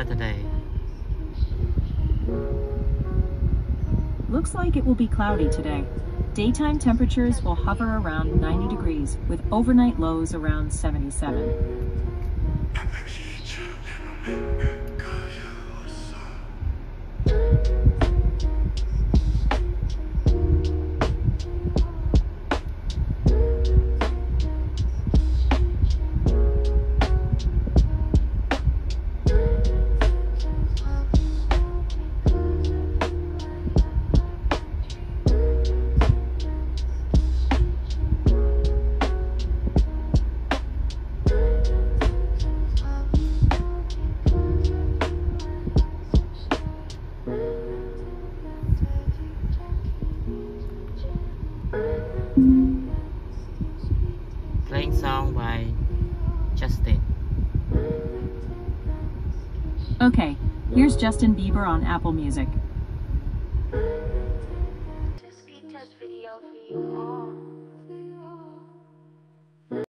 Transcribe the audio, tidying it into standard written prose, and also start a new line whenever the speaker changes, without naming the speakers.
Saturday.
Looks like it will be cloudy today. Daytime temperatures will hover around 90 degrees, with overnight lows around 77.
Playing song by Justin.
Okay, here's Justin Bieber on Apple Music.
This speed test video for you all.